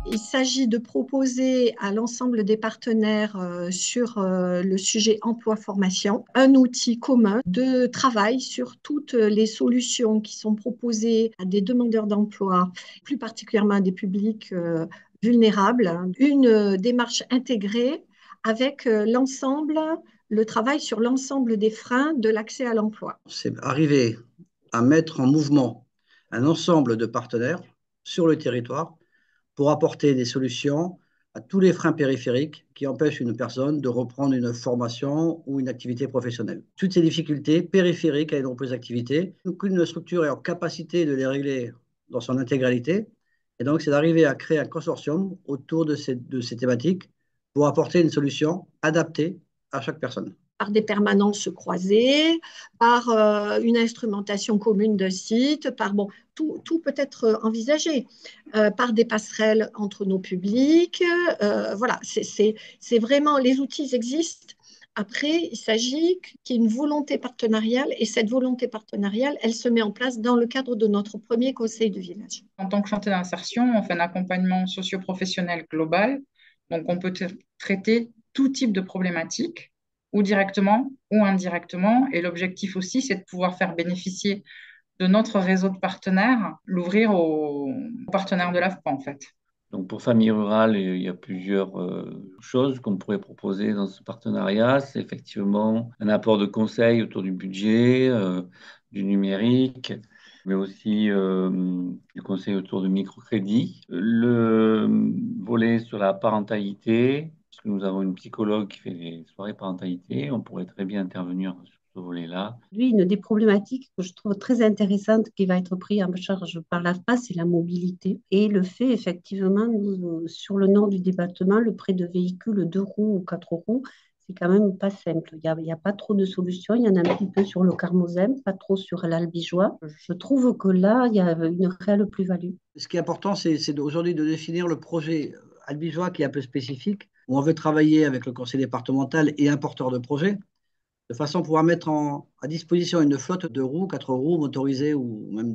Il s'agit de proposer à l'ensemble des partenaires sur le sujet emploi-formation un outil commun de travail sur toutes les solutions qui sont proposées à des demandeurs d'emploi, plus particulièrement à des publics vulnérables, une démarche intégrée avec le travail sur l'ensemble des freins de l'accès à l'emploi. C'est arriver à mettre en mouvement un ensemble de partenaires sur le territoire pour apporter des solutions à tous les freins périphériques qui empêchent une personne de reprendre une formation ou une activité professionnelle. Toutes ces difficultés périphériques à une reprise d'activité, aucune structure est en capacité de les régler dans son intégralité. Et donc, c'est d'arriver à créer un consortium autour de ces thématiques pour apporter une solution adaptée à chaque personne. Par des permanences croisées, par une instrumentation commune de sites, tout peut être envisagé, par des passerelles entre nos publics. Voilà, c'est vraiment, les outils existent. Après, il s'agit qu'il y ait une volonté partenariale et cette volonté partenariale, elle se met en place dans le cadre de notre premier conseil de village. En tant que chantier d'insertion, on fait un accompagnement socio-professionnel global. Donc, on peut traiter tout type de problématiques, ou directement ou indirectement. Et l'objectif aussi, c'est de pouvoir faire bénéficier de notre réseau de partenaires, l'ouvrir aux partenaires de l'AFPA, en fait. Donc pour Famille Rurale, il y a plusieurs choses qu'on pourrait proposer dans ce partenariat. C'est effectivement un apport de conseils autour du budget, du numérique, mais aussi du conseil autour du microcrédit. Le volet sur la parentalité, parce que nous avons une psychologue qui fait des soirées parentalité, on pourrait très bien intervenir sur ce volet-là. Lui, une des problématiques que je trouve très intéressante qui va être prise en charge par l'AFPA, c'est la mobilité. Et le fait, effectivement, sur le nord du département, le prêt de véhicules 2 roues ou 4 roues, c'est quand même pas simple. Il y a pas trop de solutions. Il y en a un petit peu sur le Carmozem, pas trop sur l'Albigeois. Je trouve que là, il y a une réelle plus-value. Ce qui est important, c'est aujourd'hui de définir le projet albigeois qui est un peu spécifique, où on veut travailler avec le conseil départemental et un porteur de projet, de façon à pouvoir mettre à disposition une flotte de roues, 4 roues motorisées ou même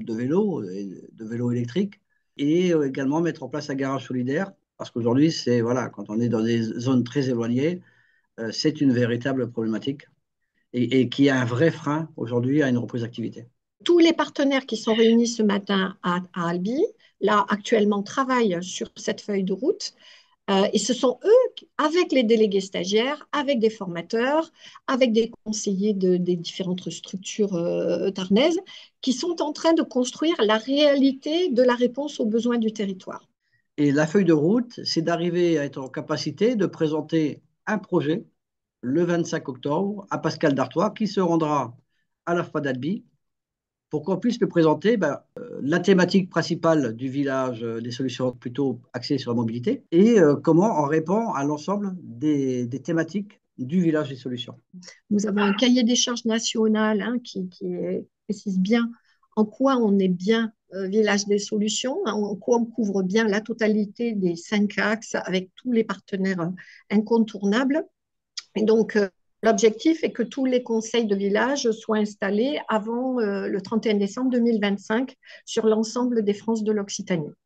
de vélos électriques, et également mettre en place un garage solidaire, parce qu'aujourd'hui, voilà, quand on est dans des zones très éloignées, c'est une véritable problématique et qui est un vrai frein aujourd'hui à une reprise d'activité. Tous les partenaires qui sont réunis ce matin à Albi, là actuellement, travaillent sur cette feuille de route. Et ce sont eux, avec les délégués stagiaires, avec des formateurs, avec des conseillers des différentes structures tarnaises, qui sont en train de construire la réalité de la réponse aux besoins du territoire. Et la feuille de route, c'est d'arriver à être en capacité de présenter un projet le 25 octobre à Pascal Dartois, qui se rendra à la FPA d'Albi pour qu'on puisse lui présenter la thématique principale du village, des solutions plutôt axées sur la mobilité, et comment on répond à l'ensemble des thématiques du village des solutions. Nous avons un cahier des charges national qui précise bien en quoi on est bien village des solutions, en quoi on couvre bien la totalité des 5 axes avec tous les partenaires incontournables. Et donc, l'objectif est que tous les conseils de village soient installés avant le 31 décembre 2025 sur l'ensemble des France de l'Occitanie.